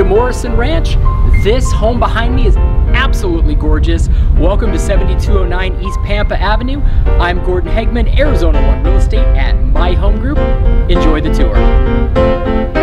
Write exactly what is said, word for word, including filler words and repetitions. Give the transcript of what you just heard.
Morrison Ranch. This home behind me is absolutely gorgeous. Welcome to seventy-two oh nine East Pampa Avenue. I'm Gordon Hegman, Arizona One Real Estate at My Home Group. Enjoy the tour.